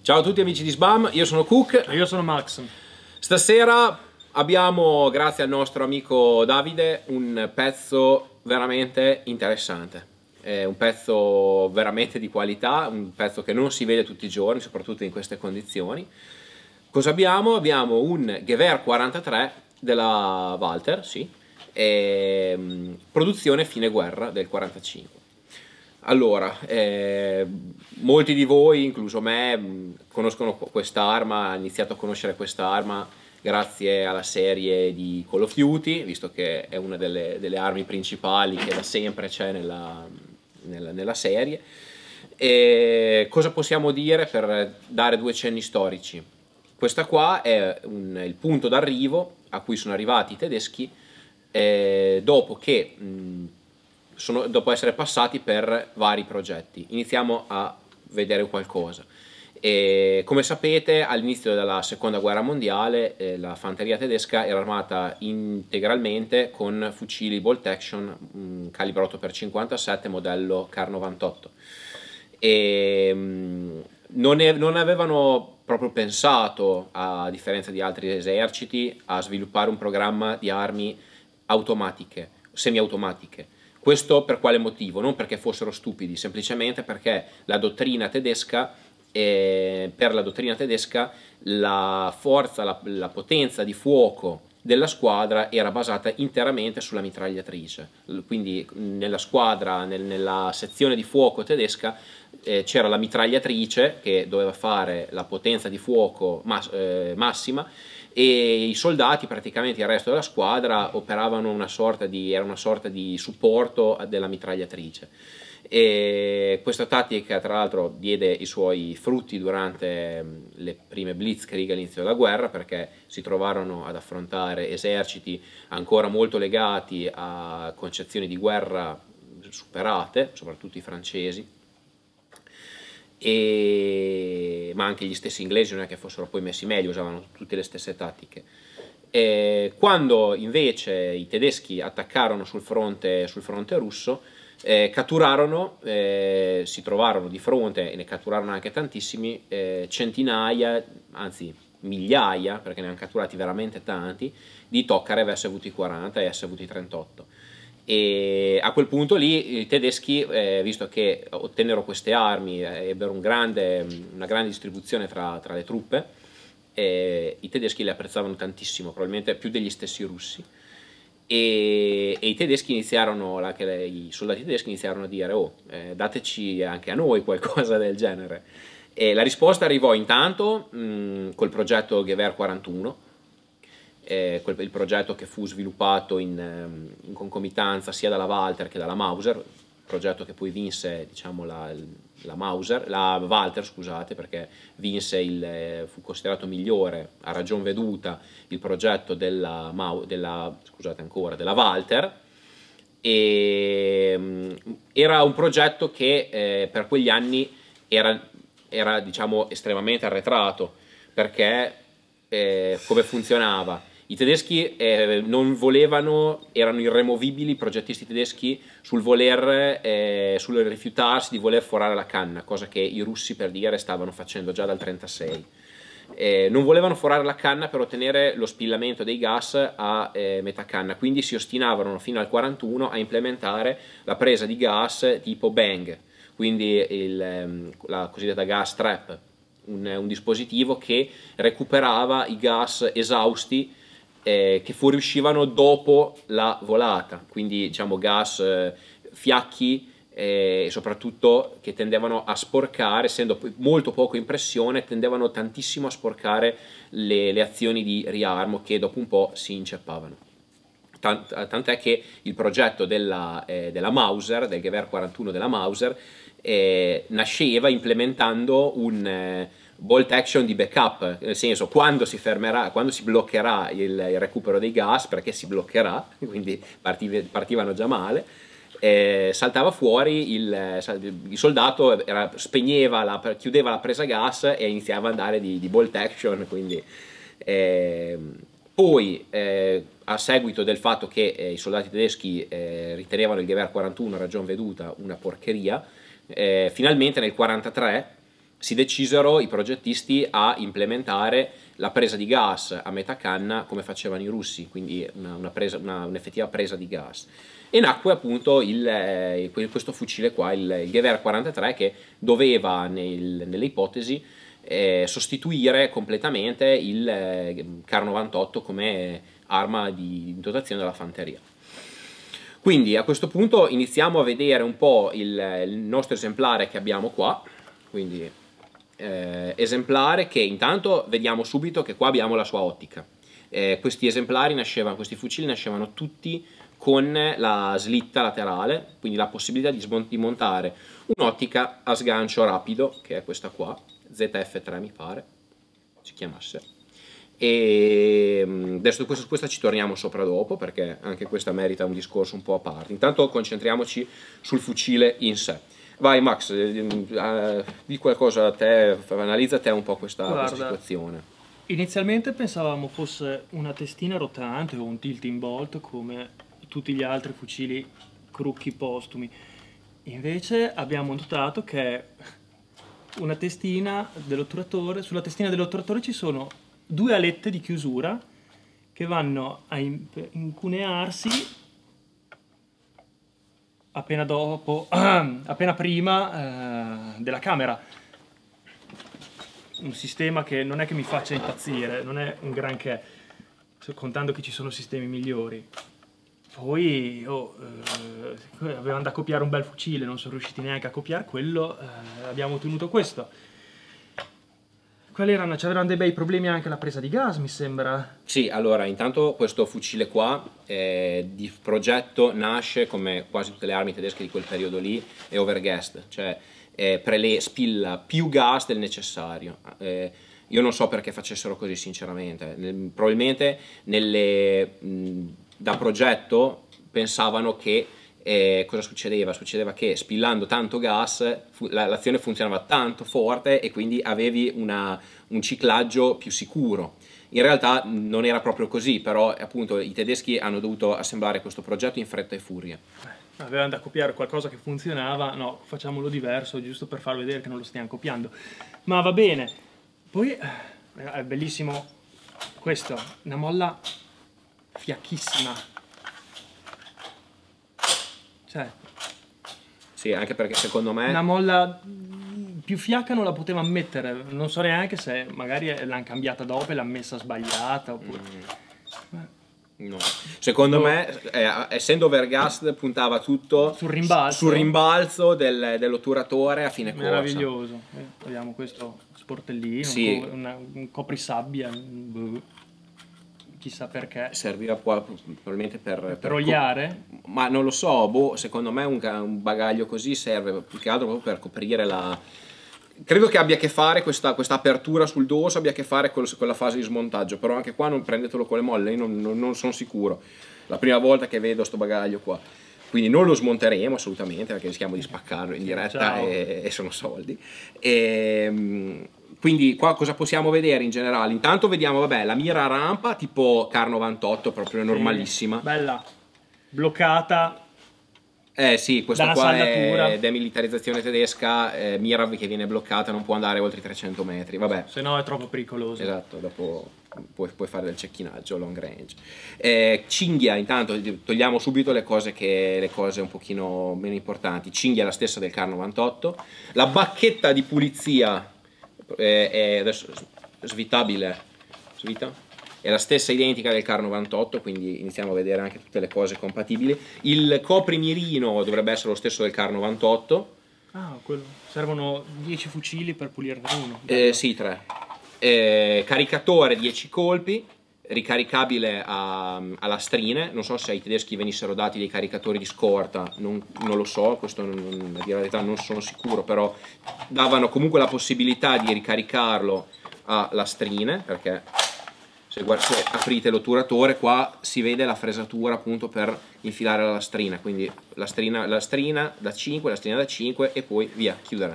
Ciao a tutti amici di SBAM, io sono Cook. E io sono Max. Stasera abbiamo, grazie al nostro amico Davide, un pezzo veramente interessante. È un pezzo veramente di qualità, un pezzo che non si vede tutti i giorni, soprattutto in queste condizioni. Cosa abbiamo? Abbiamo un Gewehr 43 della Walther, sì, produzione fine guerra del 45. Allora, molti di voi, incluso me, conoscono quest'arma, hanno iniziato a conoscere quest'arma grazie alla serie di Call of Duty, visto che è una delle armi principali che da sempre c'è nella serie. E cosa possiamo dire per dare due cenni storici? Questa qua è il punto d'arrivo a cui sono arrivati i tedeschi dopo essere passati per vari progetti. Iniziamo a vedere qualcosa. Come sapete, all'inizio della seconda guerra mondiale la fanteria tedesca era armata integralmente con fucili bolt action calibro 8x57 modello Kar 98 e non avevano proprio pensato, a differenza di altri eserciti, a sviluppare un programma di armi automatiche, semiautomatiche. Questo per quale motivo? Non perché fossero stupidi, semplicemente perché la dottrina tedesca, per la dottrina tedesca la forza, la potenza di fuoco della squadra era basata interamente sulla mitragliatrice. Quindi nella squadra, nella sezione di fuoco tedesca, c'era la mitragliatrice che doveva fare la potenza di fuoco massima, e i soldati, praticamente il resto della squadra, operavano era una sorta di supporto della mitragliatrice. E questa tattica tra l'altro diede i suoi frutti durante le prime blitzkrieg all'inizio della guerra, perché si trovarono ad affrontare eserciti ancora molto legati a concezioni di guerra superate, soprattutto i francesi, ma anche gli stessi inglesi non è che fossero poi messi meglio, usavano tutte le stesse tattiche. Quando invece i tedeschi attaccarono sul fronte russo, catturarono, si trovarono di fronte, e ne catturarono anche tantissimi, centinaia, anzi migliaia, perché ne hanno catturati veramente tanti, di Tokarev SVT-40 e SVT-38. E a quel punto lì i tedeschi, visto che ottennero queste armi, ebbero una grande distribuzione tra le truppe, i tedeschi le apprezzavano tantissimo, probabilmente più degli stessi russi, e i soldati tedeschi iniziarono a dire: oh, dateci anche a noi qualcosa del genere. E la risposta arrivò intanto col progetto Gewehr 41, il progetto che fu sviluppato in concomitanza sia dalla Walther che dalla Mauser, progetto che poi vinse, diciamo, la Walther, scusate, perché fu considerato migliore, a ragion veduta, il progetto della Walther. E era un progetto che per quegli anni era diciamo estremamente arretrato, perché come funzionava? I tedeschi non volevano, erano irremovibili i progettisti tedeschi sul rifiutarsi di voler forare la canna, cosa che i russi, per dire, stavano facendo già dal 1936. Non volevano forare la canna per ottenere lo spillamento dei gas a metà canna, quindi si ostinavano fino al 1941 a implementare la presa di gas tipo Bang, quindi la cosiddetta gas trap, un dispositivo che recuperava i gas esausti che fuoriuscivano dopo la volata, quindi diciamo gas fiacchi, e soprattutto che tendevano a sporcare, essendo molto poco in pressione, tendevano tantissimo a sporcare le azioni di riarmo, che dopo un po' si inceppavano. Tant'è che il progetto della Mauser, del Gewehr 41 della Mauser, nasceva implementando un bolt action di backup, nel senso, quando si bloccherà il recupero dei gas, perché si bloccherà, quindi partivano già male, saltava fuori il soldato, chiudeva la presa gas e iniziava ad andare di bolt action. Quindi poi a seguito del fatto che i soldati tedeschi ritenevano il Gewehr 41 a ragion veduta una porcheria, finalmente nel 1943 si decisero i progettisti a implementare la presa di gas a metà canna come facevano i russi, quindi un'effettiva presa di gas. E nacque appunto questo fucile qua, il Gewehr 43, che doveva nelle ipotesi sostituire completamente il Kar 98 come arma di dotazione della fanteria. Quindi a questo punto iniziamo a vedere un po' il nostro esemplare che abbiamo qua, quindi esemplare che intanto vediamo subito che qua abbiamo la sua ottica. Questi fucili nascevano tutti con la slitta laterale, quindi la possibilità di montare un'ottica a sgancio rapido, che è questa qua, ZF3 mi pare si chiamasse. E adesso su questa ci torniamo sopra dopo, perché anche questa merita un discorso un po' a parte. Intanto concentriamoci sul fucile in sé. Vai Max, di qualcosa a te, analizza te un po' questa situazione. Inizialmente pensavamo fosse una testina rotante o un tilting bolt come tutti gli altri fucili Krucki postumi. Invece abbiamo notato che una testina dell'otturatore, sulla testina dell'otturatore ci sono due alette di chiusura che vanno a incunearsi appena prima della camera. Un sistema che non è che mi faccia impazzire, non è un granché, contando che ci sono sistemi migliori. Poi avevamo da copiare un bel fucile, non sono riusciti neanche a copiare quello, abbiamo ottenuto questo. C'erano dei bei problemi anche alla presa di gas, mi sembra. Sì, allora, intanto questo fucile qua di progetto nasce, come quasi tutte le armi tedesche di quel periodo lì, è overgassed, cioè spilla più gas del necessario. Io non so perché facessero così, sinceramente. Probabilmente da progetto pensavano che cosa succedeva? Succedeva che spillando tanto gas l'azione funzionava tanto forte e quindi avevi un ciclaggio più sicuro. In realtà non era proprio così, però appunto i tedeschi hanno dovuto assemblare questo progetto in fretta e furia. Avevano da copiare qualcosa che funzionava, no, facciamolo diverso, giusto per far vedere che non lo stiamo copiando. Ma va bene. Poi è bellissimo questo, una molla fiacchissima. Cioè, sì, anche perché secondo me una molla più fiacca non la poteva mettere, non so neanche se magari l'hanno cambiata dopo e l'hanno messa sbagliata oppure... No. Secondo me, essendo overgassed, puntava tutto sul rimbalzo dell'otturatore a fine corsa. Meraviglioso. Vediamo questo sportellino, sì. un coprisabbia, chissà perché. Serviva probabilmente per oliare? Ma non lo so, secondo me un bagaglio così serve più che altro proprio per coprire credo che abbia a che fare questa apertura sul dorso, abbia a che fare con la fase di smontaggio, però anche qua non prendetelo con le molle, io non sono sicuro. La prima volta che vedo sto bagaglio qua. Quindi non lo smonteremo assolutamente perché rischiamo di spaccarlo in diretta e sono soldi. Quindi qua cosa possiamo vedere in generale? Intanto vediamo, vabbè, la mira a rampa tipo Kar 98, proprio normalissima. Bella, bloccata. Sì, questo qua è demilitarizzazione tedesca, mira che viene bloccata, non può andare oltre i 300 metri, vabbè. Se no è troppo pericoloso. Esatto, dopo puoi fare del cecchinaggio long range. Cinghia, intanto togliamo subito le cose un pochino meno importanti. Cinghia è la stessa del Kar 98. La bacchetta di pulizia è adesso svitabile, è la stessa identica del Kar 98, quindi iniziamo a vedere anche tutte le cose compatibili. Il coprimirino dovrebbe essere lo stesso del Kar 98. Ah, servono 10 fucili per pulirne uno. Sì, 3. Caricatore 10 colpi, ricaricabile a lastrine. Non so se ai tedeschi venissero dati dei caricatori di scorta, non lo so, questo a dire la verità non sono sicuro, però davano comunque la possibilità di ricaricarlo a lastrine, perché se aprite l'otturatore qua si vede la fresatura appunto per infilare la lastrina, quindi lastrina da 5, lastrina da 5 e poi via, chiudere.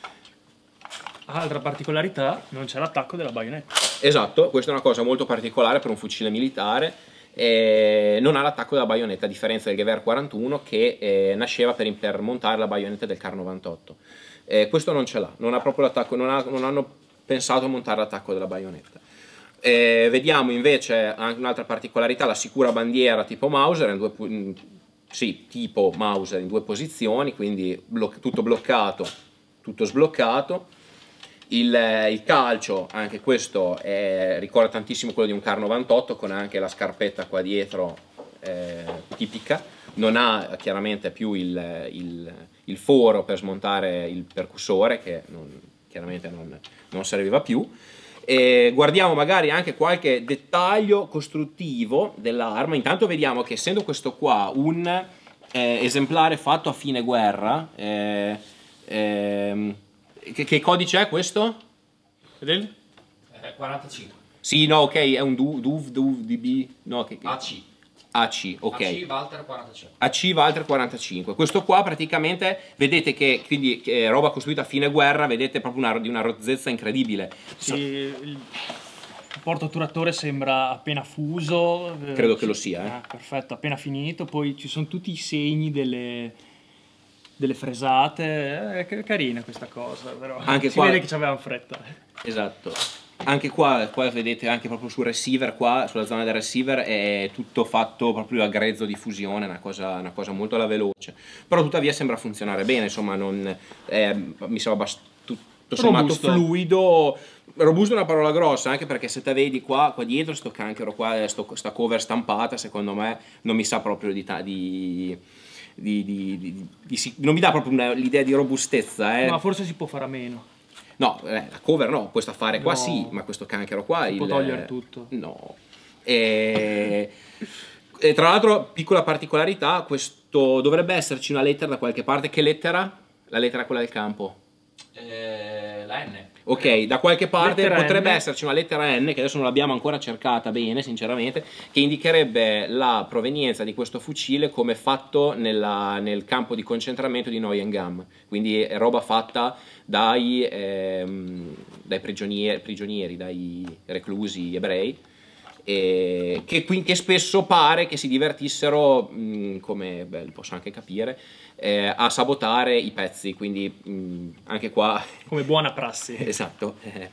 Altra particolarità, non c'è l'attacco della baionetta. Esatto, questa è una cosa molto particolare per un fucile militare, non ha l'attacco della baionetta, a differenza del Gewehr 41 che nasceva per montare la baionetta del Kar 98. Questo non ce l'ha, non ha proprio l'attacco, non hanno pensato a montare l'attacco della baionetta. Vediamo invece anche un'altra particolarità, la sicura bandiera tipo Mauser, tipo Mauser in 2 posizioni, quindi tutto bloccato, tutto sbloccato. Il calcio, anche questo ricorda tantissimo quello di un Car 98, con anche la scarpetta qua dietro tipica. Non ha chiaramente più il foro per smontare il percussore, che chiaramente non serviva più. Guardiamo magari anche qualche dettaglio costruttivo dell'arma. Intanto vediamo che, essendo questo qua un esemplare fatto a fine guerra, che codice è questo? Vedete? 45. Sì, no, ok, è un DB, no, AC. AC, ok. AC Walter 45. AC Walter 45. Questo qua praticamente vedete che quindi è roba costruita a fine guerra, vedete proprio di una rozzezza incredibile. Sì, il portaturattore sembra appena fuso. Credo che lo sia. Perfetto, appena finito. Poi ci sono tutti i segni delle fresate. È carina questa cosa, però Anche si qua vede che ci avevano fretta. Esatto. Anche qua vedete, anche proprio sul receiver, qua sulla zona del receiver è tutto fatto proprio a grezzo di fusione, una cosa molto alla veloce, però tuttavia sembra funzionare bene, insomma mi sembra tutto sommato Robusto. Fluido. Robusto è una parola grossa, anche perché se te vedi qua dietro sto canchero qua, sta cover stampata, secondo me non mi sa proprio non mi dà proprio l'idea di robustezza. Ma forse si può fare a meno. No, la cover no, questo affare qua No. sì, ma questo canchero qua... Si può togliere tutto. No. E tra l'altro, piccola particolarità, questo dovrebbe esserci una lettera da qualche parte. Che lettera? La lettera quella del campo. La N. Ok, da qualche parte Lettera potrebbe N. esserci una lettera N, che adesso non l'abbiamo ancora cercata bene, sinceramente, che indicherebbe la provenienza di questo fucile come fatto nel campo di concentramento di Neuengamme. Quindi è roba fatta dai prigionieri, dai reclusi ebrei, che spesso pare che si divertissero, come posso anche capire, a sabotare i pezzi, quindi anche qua Come buona prassi. esatto.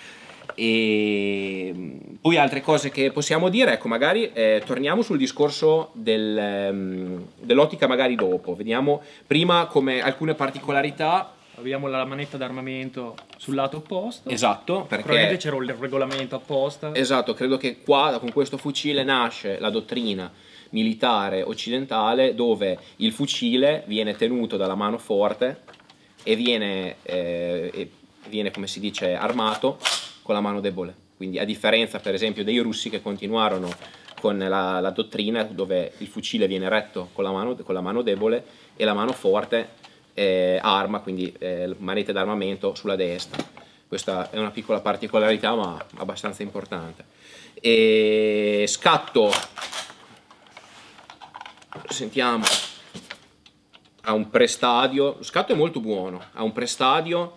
E poi altre cose che possiamo dire, ecco, magari torniamo sul discorso dell'ottica magari dopo, vediamo prima come alcune particolarità. Abbiamo la manetta d'armamento sul lato opposto. Esatto, Probabilmente perché c'era il regolamento apposta. esatto, credo che qua con questo fucile nasce la dottrina militare occidentale, dove il fucile viene tenuto dalla mano forte e viene come si dice, armato con la mano debole. Quindi, a differenza per esempio dei russi, che continuarono con la dottrina dove il fucile viene retto con la mano debole e la mano forte arma, quindi manette d'armamento sulla destra. Questa è una piccola particolarità, ma abbastanza importante. E scatto, sentiamo, ha un prestadio, lo scatto è molto buono, ha un prestadio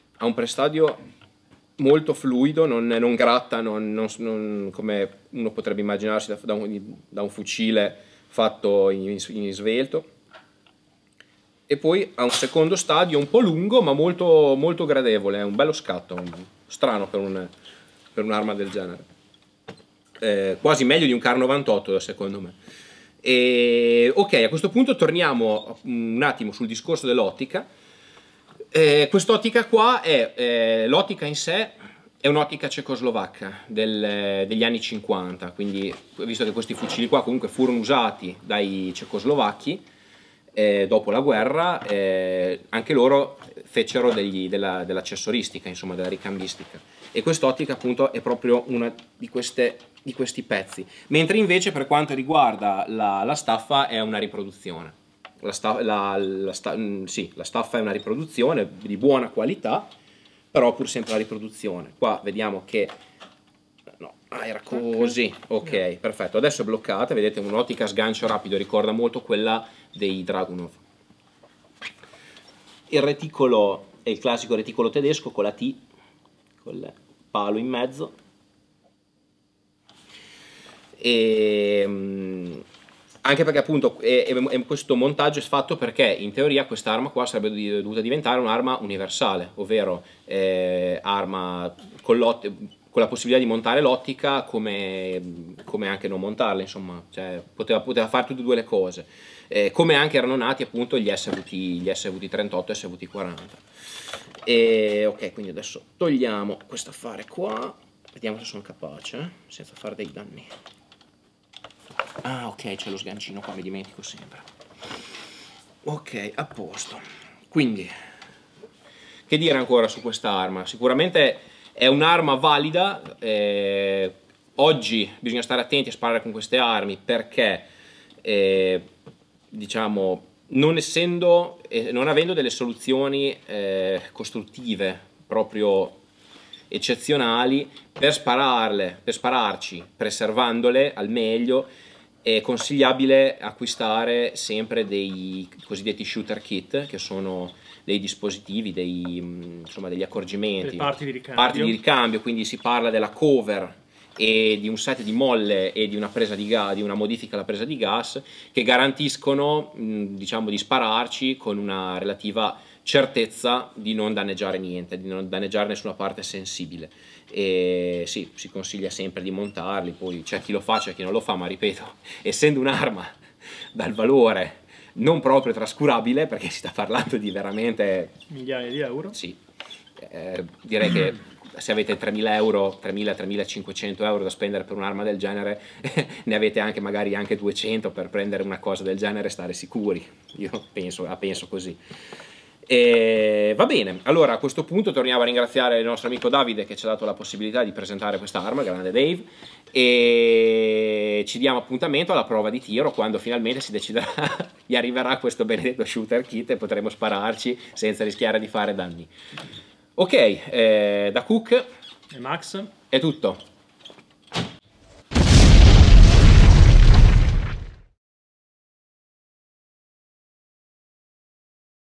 molto fluido, non gratta, non come uno potrebbe immaginarsi da un fucile fatto in svelto. E poi ha un secondo stadio un po' lungo, ma molto, molto gradevole, è un bello scatto, strano per un'arma del genere. Quasi meglio di un Car 98 secondo me. Ok, a questo punto torniamo un attimo sul discorso dell'ottica. Quest'ottica qua l'ottica in sé è un'ottica cecoslovacca degli anni 50, quindi visto che questi fucili qua comunque furono usati dai cecoslovacchi dopo la guerra, anche loro fecero dell'accessoristica, insomma della ricambistica, e quest'ottica appunto è proprio una di questi pezzi, mentre invece per quanto riguarda la staffa è una riproduzione. La staffa è una riproduzione di buona qualità, però pur sempre la riproduzione. Qua vediamo che era così, ok, perfetto, adesso è bloccata, vedete, un'ottica a sgancio rapido, ricorda molto quella dei Dragunov. Il reticolo è il classico reticolo tedesco con la T, con il palo in mezzo, e Anche perché appunto questo montaggio è fatto perché in teoria quest'arma qua sarebbe dovuta diventare un'arma universale, ovvero arma con la possibilità di montare l'ottica come anche non montarla, insomma, cioè, poteva fare tutte e due le cose, come anche erano nati appunto gli SVT 38 e SVT 40. Ok, quindi adesso togliamo questo affare qua, vediamo se sono capace, senza fare dei danni. Ah, ok, c'è lo sgancino qua, mi dimentico sempre. Ok, a posto. Quindi, che dire ancora su quest'arma? Sicuramente è un'arma valida. Oggi bisogna stare attenti a sparare con queste armi perché, diciamo, non avendo delle soluzioni costruttive proprio eccezionali per spararci, preservandole al meglio, è consigliabile acquistare sempre dei cosiddetti shooter kit, che sono dei dispositivi, degli accorgimenti, parti di ricambio, quindi si parla della cover e di un set di molle e di una modifica alla presa di gas che garantiscono, diciamo, di spararci con una relativa certezza di non danneggiare niente, di non danneggiare nessuna parte sensibile. E sì, si consiglia sempre di montarli, poi c'è chi lo fa, c'è chi non lo fa, ma ripeto, essendo un'arma dal valore non proprio trascurabile, perché si sta parlando di veramente migliaia di euro, sì, direi che se avete 3.000 euro, 3.000-3.500 euro da spendere per un'arma del genere, ne avete magari anche 200 per prendere una cosa del genere e stare sicuri. Io penso così. Va bene, allora a questo punto torniamo a ringraziare il nostro amico Davide che ci ha dato la possibilità di presentare quest'arma, grande Dave, e ci diamo appuntamento alla prova di tiro quando finalmente si deciderà, gli arriverà questo benedetto shooter kit e potremo spararci senza rischiare di fare danni. Ok, da Cook e Max è tutto.